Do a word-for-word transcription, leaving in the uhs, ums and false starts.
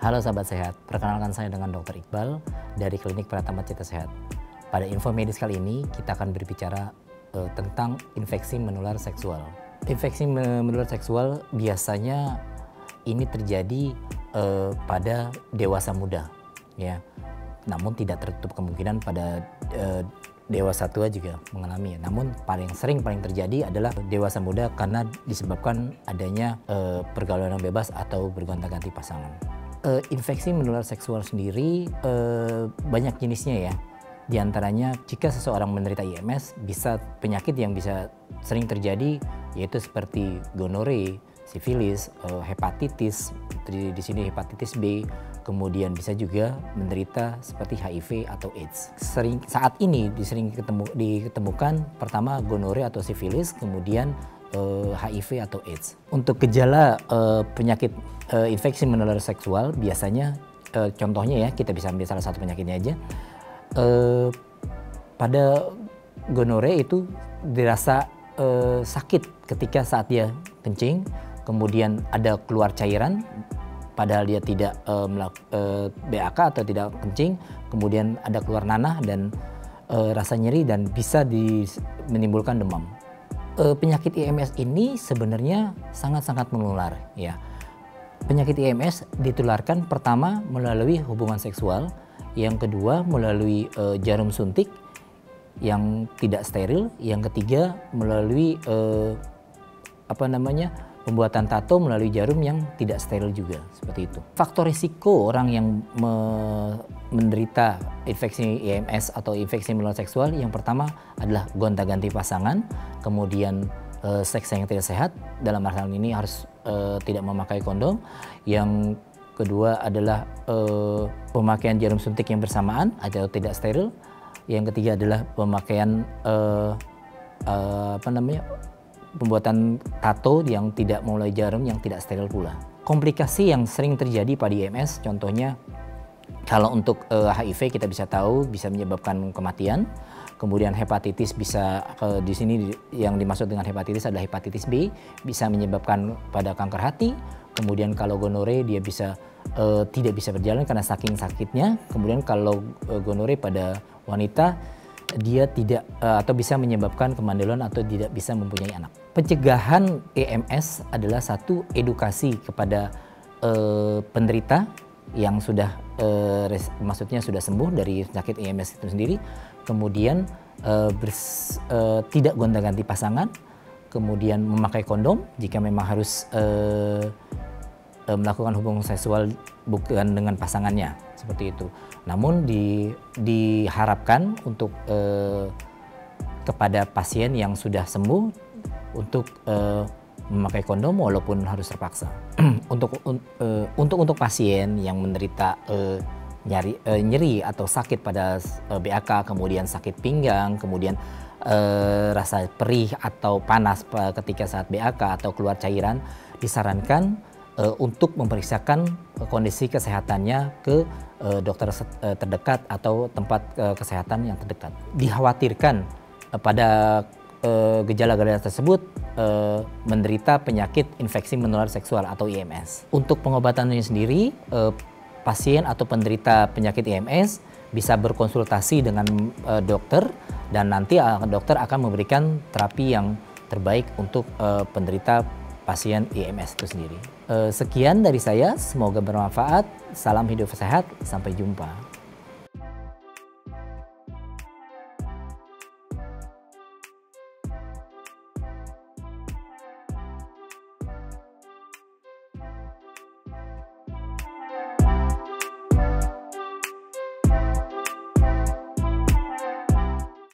Halo sahabat sehat, perkenalkan saya dengan dokter Iqbal dari Klinik Pratama Cita Sehat. Pada info medis kali ini kita akan berbicara uh, tentang infeksi menular seksual. Infeksi menular seksual biasanya ini terjadi uh, pada dewasa muda, ya. Namun tidak tertutup kemungkinan pada uh, dewasa tua juga mengalami. Namun paling sering paling terjadi adalah dewasa muda karena disebabkan adanya uh, pergaulan yang bebas atau bergonta-ganti pasangan. Uh, infeksi menular seksual sendiri uh, banyak jenisnya ya. Di antaranya jika seseorang menderita I M S, bisa penyakit yang bisa sering terjadi yaitu seperti gonore, sifilis, uh, hepatitis, di, di sini hepatitis B, kemudian bisa juga menderita seperti H I V atau AIDS. Sering saat ini disering ketemu, diketemukan pertama gonore atau sifilis, kemudian uh, H I V atau AIDS. Untuk gejala uh, penyakit uh, infeksi menular seksual biasanya uh, contohnya ya, kita bisa ambil salah satu penyakitnya aja. Uh, pada gonore itu dirasa uh, sakit ketika saat dia kencing, kemudian ada keluar cairan padahal dia tidak uh, melak, uh, B A K atau tidak kencing, kemudian ada keluar nanah dan uh, rasa nyeri dan bisa di, menimbulkan demam. Uh, penyakit I M S ini sebenarnya sangat-sangat menular ya. Penyakit I M S ditularkan pertama melalui hubungan seksual, yang kedua melalui uh, jarum suntik yang tidak steril, yang ketiga melalui uh, apa namanya pembuatan tato melalui jarum yang tidak steril juga, seperti itu. Faktor risiko orang yang me menderita infeksi I M S atau infeksi menular seksual yang pertama adalah gonta-ganti pasangan, kemudian uh, seks yang tidak sehat, dalam hal ini harus uh, tidak memakai kondom. Yang kedua adalah uh, pemakaian jarum suntik yang bersamaan atau tidak steril. Yang ketiga adalah pemakaian uh, uh, apa namanya pembuatan tato yang tidak melalui jarum yang tidak steril pula. Komplikasi yang sering terjadi pada I M S contohnya kalau untuk uh, H I V kita bisa tahu bisa menyebabkan kematian. Kemudian hepatitis bisa uh, di sini yang dimaksud dengan hepatitis adalah hepatitis B, bisa menyebabkan pada kanker hati. Kemudian kalau gonore dia bisa uh, tidak bisa berjalan karena saking sakitnya. Kemudian kalau uh, gonore pada wanita dia tidak uh, atau bisa menyebabkan kemandulan atau tidak bisa mempunyai anak. Pencegahan I M S adalah satu edukasi kepada uh, penderita yang sudah uh, res, maksudnya sudah sembuh dari penyakit I M S itu sendiri. Kemudian uh, bers, uh, tidak gonta-ganti pasangan, kemudian memakai kondom jika memang harus uh, uh, melakukan hubungan seksual bukan dengan pasangannya, seperti itu. Namun di, diharapkan untuk uh, kepada pasien yang sudah sembuh untuk uh, memakai kondom walaupun harus terpaksa. untuk uh, untuk untuk pasien yang menderita uh, nyari uh, nyeri atau sakit pada uh, B A K, kemudian sakit pinggang, kemudian uh, rasa perih atau panas ketika saat B A K atau keluar cairan, disarankan uh, untuk memeriksakan kondisi kesehatannya ke uh, dokter uh, terdekat atau tempat uh, kesehatan yang terdekat. Dikhawatirkan uh, pada gejala-gejala uh, tersebut uh, menderita penyakit infeksi menular seksual atau I M S. Untuk pengobatannya sendiri, uh, pasien atau penderita penyakit I M S bisa berkonsultasi dengan uh, dokter dan nanti uh, dokter akan memberikan terapi yang terbaik untuk uh, penderita pasien I M S itu sendiri. Uh, sekian dari saya, semoga bermanfaat. Salam hidup sehat, sampai jumpa.